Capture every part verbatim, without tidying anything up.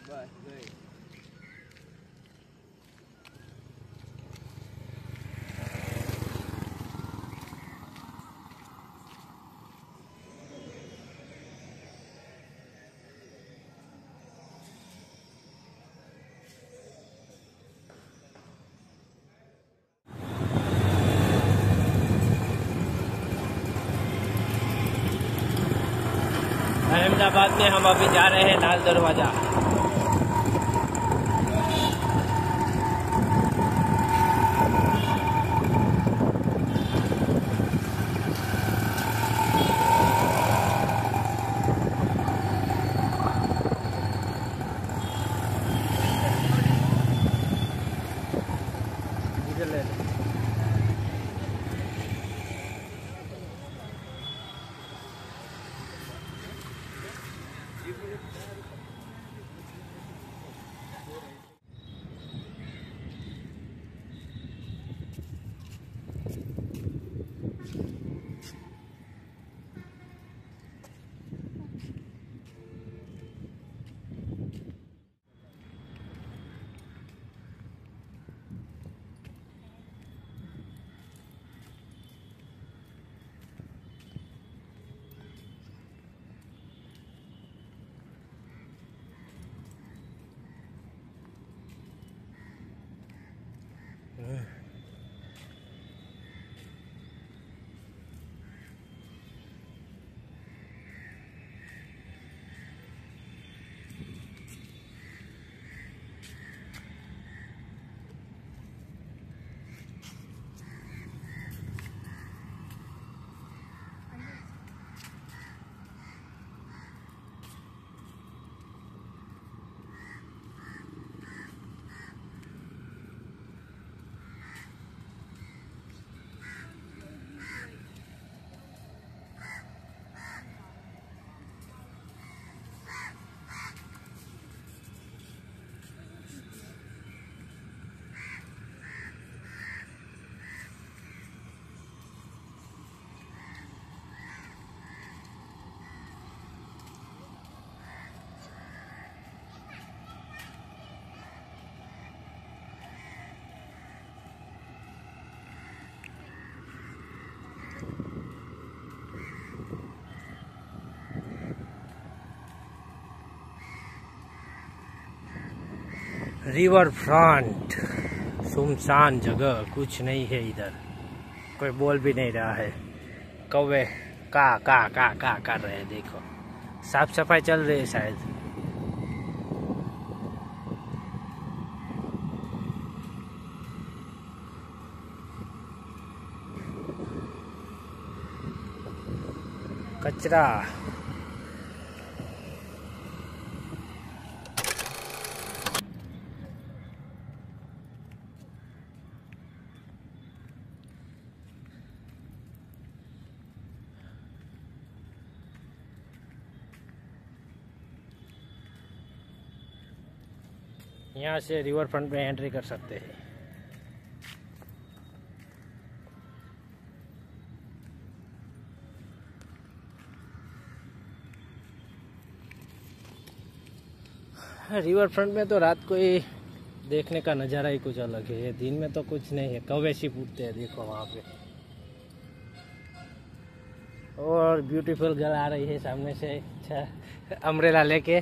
बस गई। अहमदाबाद में हम अभी जा रहे हैं लाल दरवाजा। रिवर फ्रंट, सुनसान जगह, कुछ नहीं है इधर, कोई बोल भी नहीं रहा है। कौवे का का का का कर रहे हैं, देखो साफ सफाई चल रही है शायद। कचरा यहाँ से रिवर फ्रंट में एंट्री कर सकते हैं। रिवर फ्रंट में तो रात को ही देखने का नज़ारा ही कुछ अलग है, दिन में तो कुछ नहीं है। कौवे सी फूटते हैं, देखो वहाँ पे। और ब्यूटीफुल गर्ल आ रही है सामने से, अच्छा अम्ब्रेला लेके।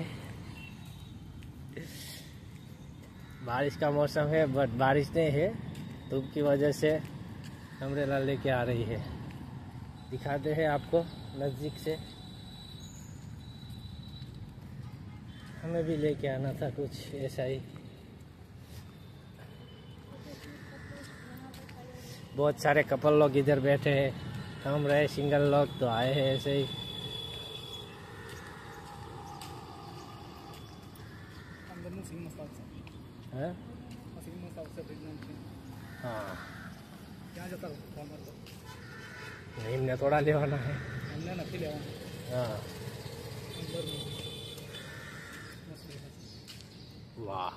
बारिश का मौसम है बट बारिश नहीं है, धूप की वजह से अम्ब्रेला लेके आ रही है। दिखाते हैं आपको नज़दीक से। हमें भी लेके आना था कुछ ऐसा ही। बहुत सारे कपल लोग इधर बैठे हैं, हम रहे सिंगल लोग तो आए हैं ऐसे ही। है? हाँ नहीं, हमने थोड़ा लेवाना है। हाँ वाह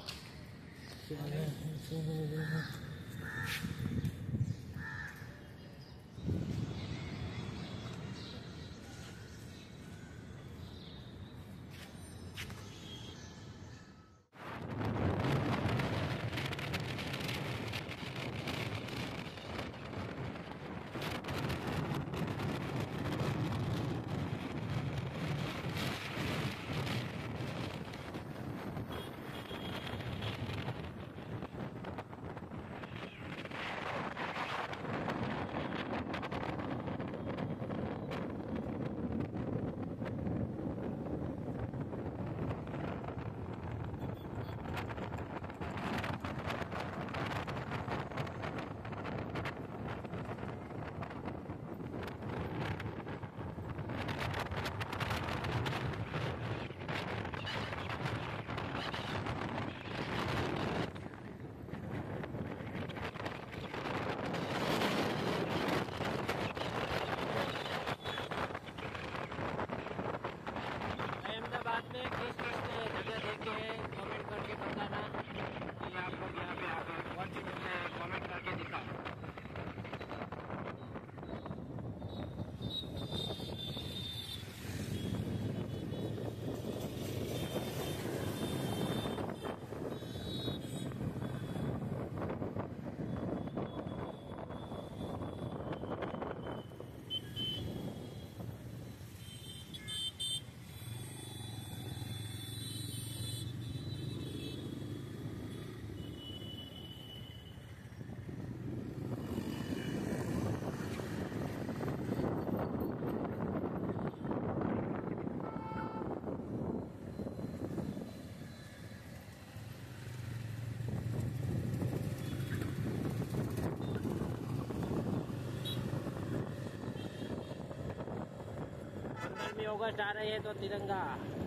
अगस्त आ रही है तो तिरंगा।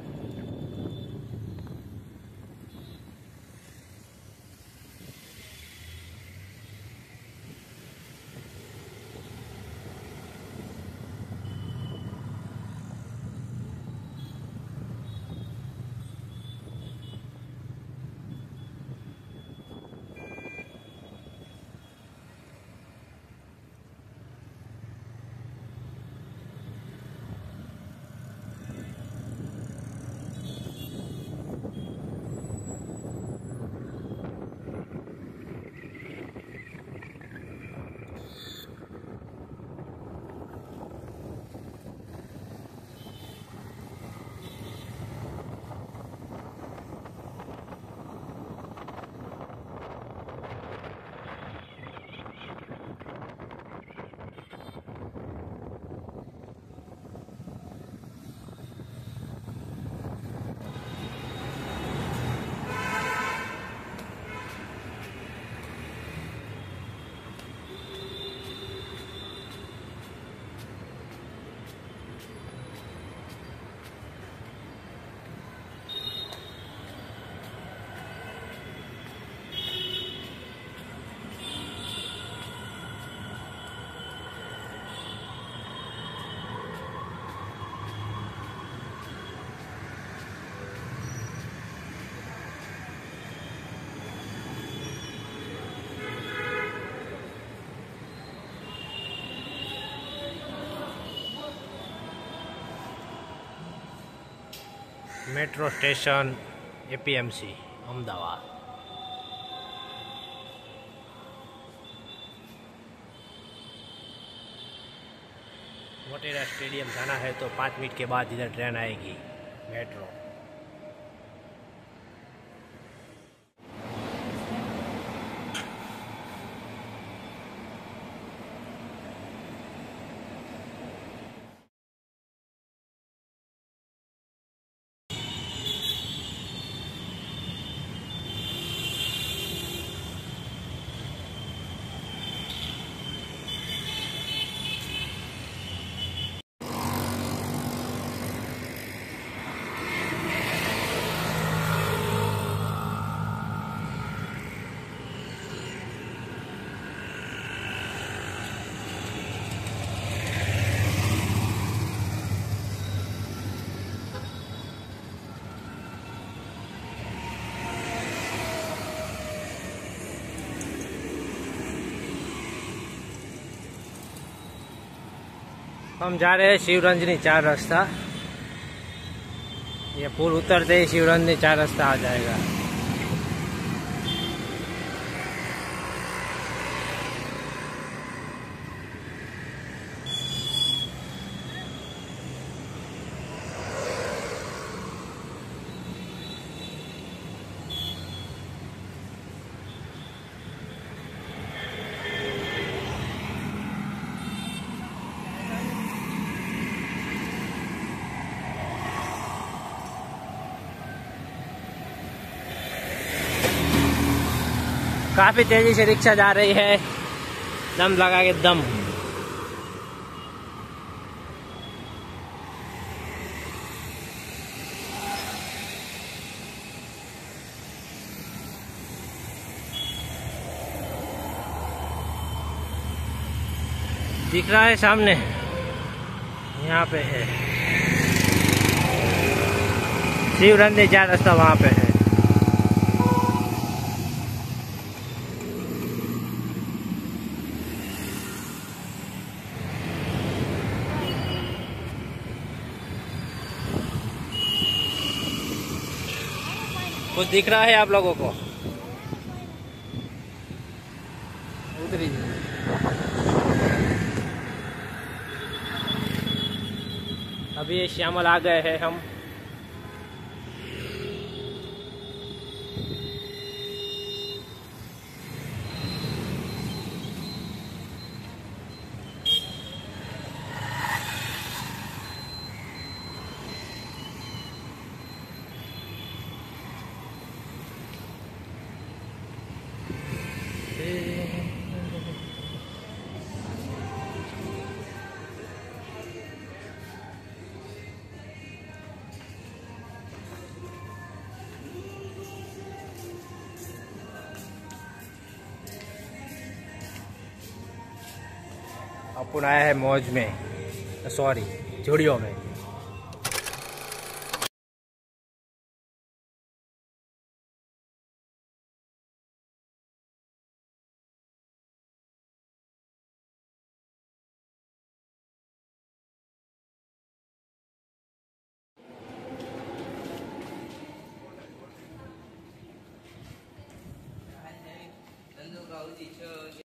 Metro station APMC Ahmedabad. Motera stadium जाना है तो पाँच मिनट के बाद इधर ट्रेन आएगी मेट्रो। हम जा रहे हैं शिवरंजनी चार रास्ता। ये पुल उतरते ही शिवरंजनी चार रास्ता आ जाएगा। काफी तेजी से रिक्शा जा रही है, दम लगा के दम। दिख रहा है सामने, यहाँ पे है शिवरंजनी चार रास्ता, वहाँ पे है। कुछ दिख रहा है आप लोगों को? उतरी अभी ये श्यामल आ गए हैं हम। अपन आया है मौज में, सॉरी झुड़ियों में।